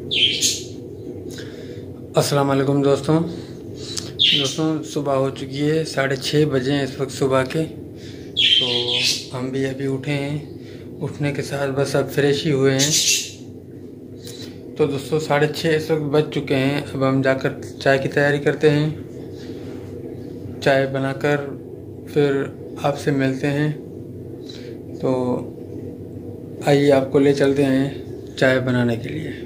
अस्सलाम वालेकुम दोस्तों, सुबह हो चुकी है, 6:30 बजे हैं इस वक्त सुबह के। तो हम भी अभी उठे हैं, उठने के साथ बस अब फ्रेश ही हुए हैं। तो दोस्तों 6:30 इस वक्त बज चुके हैं। अब हम जाकर चाय की तैयारी करते हैं। चाय बनाकर फिर आपसे मिलते हैं। तो आइए आपको ले चलते हैं चाय बनाने के लिए।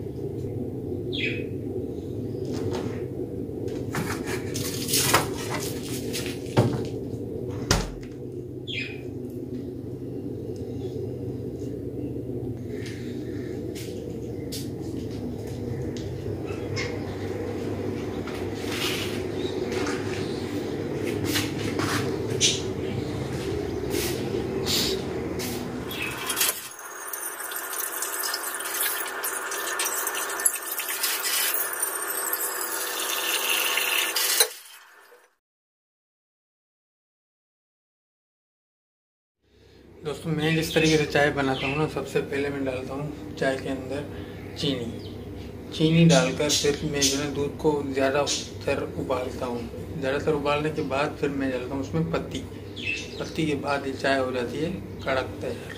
दोस्तों मैं जिस तरीके से चाय बनाता हूँ ना, सबसे पहले मैं डालता हूँ चाय के अंदर चीनी डालकर फिर मैं जो है दूध को ज़्यादातर उबालता हूँ। ज़्यादातर उबालने के बाद फिर मैं डालता हूँ उसमें पत्ती के बाद ये चाय हो जाती है कड़क तैयार।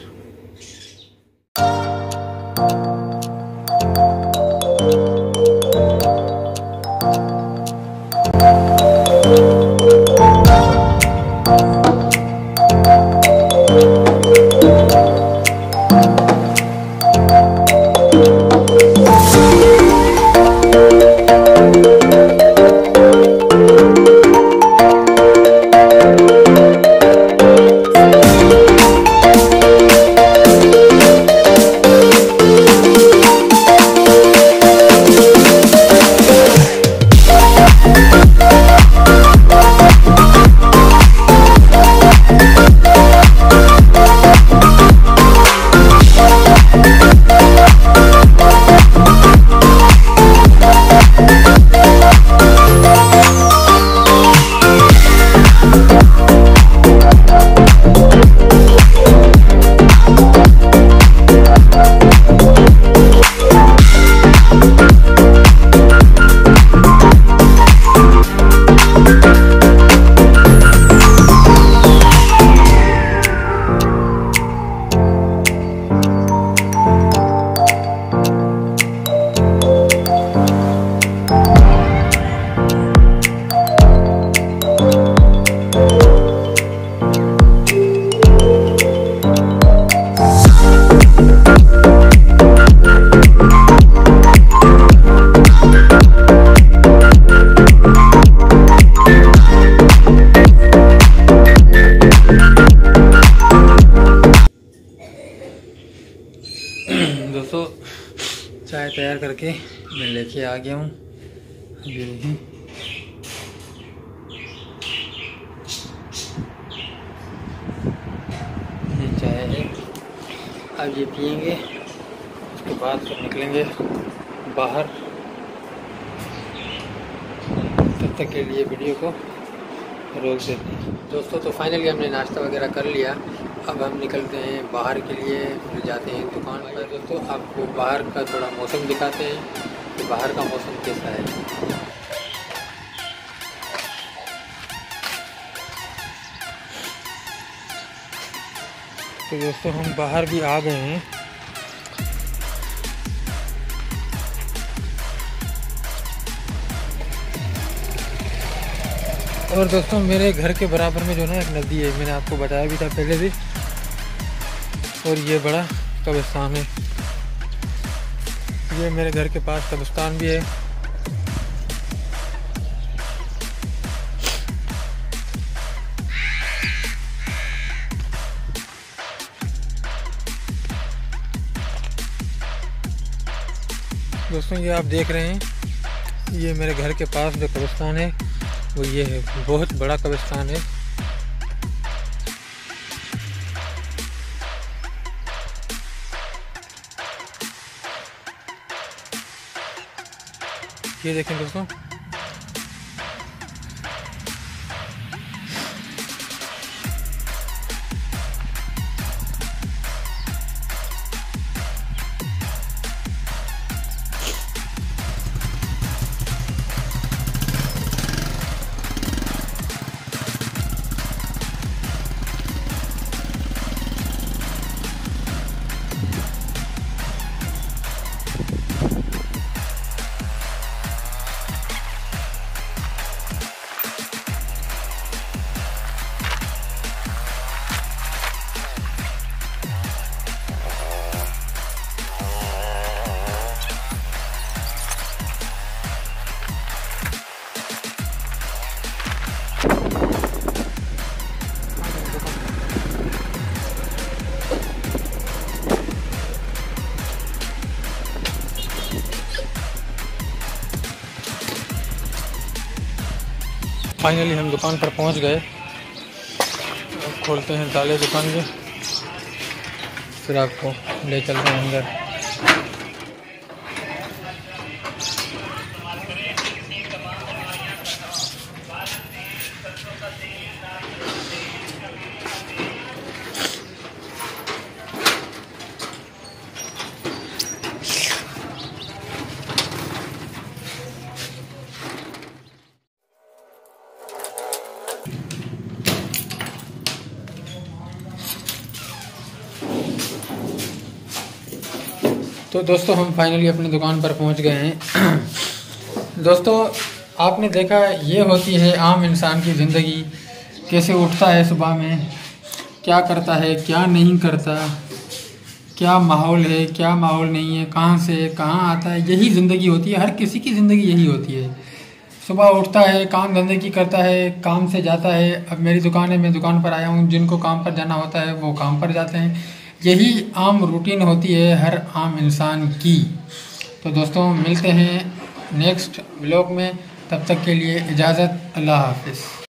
दोस्तों चाय तैयार करके मैं लेके आ गया हूँ। अभी देखिए ये चाय है, अब ये पियेंगे, उसके बाद फिर निकलेंगे बाहर। तब तक के लिए वीडियो को रोक देते हैं। दोस्तों तो फाइनली हमने नाश्ता वगैरह कर लिया। अब हम निकलते हैं बाहर के लिए, फिर जाते हैं दुकान पर। दोस्तों आपको बाहर का थोड़ा मौसम दिखाते हैं कि बाहर का मौसम कैसा है। तो दोस्तों हम बाहर भी आ गए हैं। और दोस्तों मेरे घर के बराबर में जो ना एक नदी है, मैंने आपको बताया भी था पहले भी। और ये बड़ा कब्रिस्तान है, ये मेरे घर के पास कब्रिस्तान भी है। दोस्तों ये आप देख रहे हैं, ये मेरे घर के पास जो कब्रिस्तान है वो ये है, बहुत बड़ा कब्रिस्तान है। ये देखें दोस्तों, फाइनली हम दुकान पर पहुंच गए। अब खोलते हैं ताले दुकान के, फिर आपको ले चलते हैं अंदर। तो दोस्तों हम फाइनली अपनी दुकान पर पहुंच गए हैं। दोस्तों आपने देखा ये होती है आम इंसान की ज़िंदगी, कैसे उठता है सुबह में, क्या करता है क्या नहीं करता, क्या माहौल है क्या माहौल नहीं है, कहाँ से कहाँ आता है, यही ज़िंदगी होती है। हर किसी की ज़िंदगी यही होती है। सुबह उठता है, काम धंधे की करता है, काम से जाता है। अब मेरी दुकान है, मैं दुकान पर आया हूँ, जिनको काम पर जाना होता है वो काम पर जाते हैं। यही आम रूटीन होती है हर आम इंसान की। तो दोस्तों मिलते हैं नेक्स्ट व्लॉग में, तब तक के लिए इजाज़त, अल्लाह हाफिज़।